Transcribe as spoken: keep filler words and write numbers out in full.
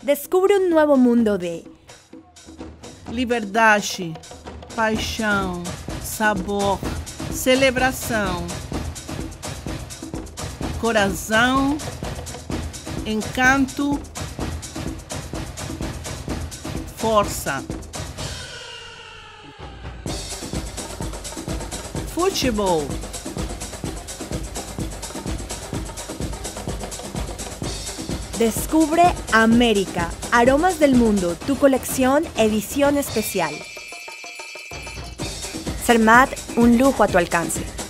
Descubre un nuevo mundo de liberdade, paixão, sabor, celebração, coração, encanto, força. Futebol. Descubre América, Aromas del Mundo, tu colección edición especial. Cermat, un lujo a tu alcance.